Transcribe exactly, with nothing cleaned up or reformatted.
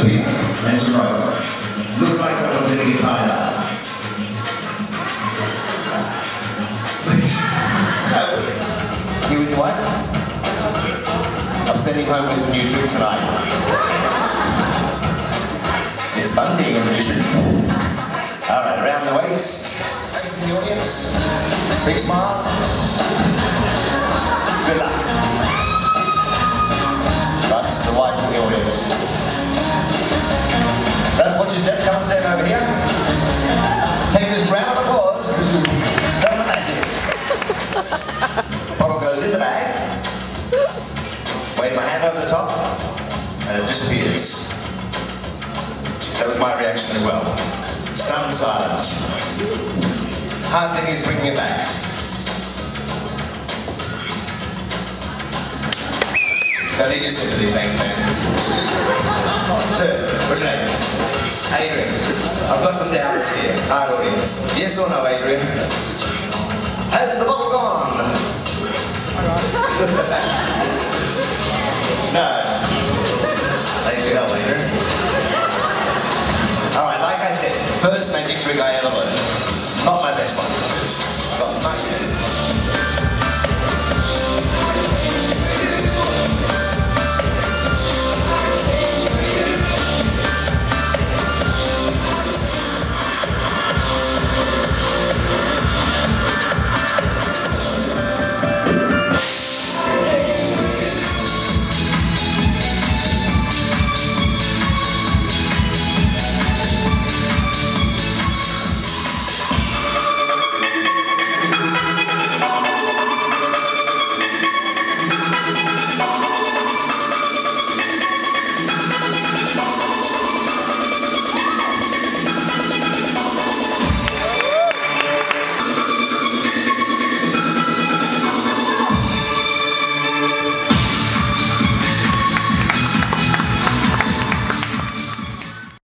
disappear. Let's roll. Looks like someone's going to get tied up. You with your wife? I'm sending home with some new tricks tonight. It's fun being a magician. Alright, around the waist. Thanks to the audience. Big smile. Good luck. That's the wife of the audience. Let's watch your step. Come and stand over here. Take this round of applause because you've done the magic. Bottle goes in the bag. Wave my hand over the top, and it disappears. That was my reaction as well. Stunned silence. Hard thing is bringing it back. Don't need your sympathy, thanks, man. Sir, what's your name? Adrian. I've got some doubters here. Hard audience. Yes or no, Adrian? Has the bottle gone? No. Thanks for your help, Adrian. Alright, like I said, first magic trick I ever learned. Not my best one. Got much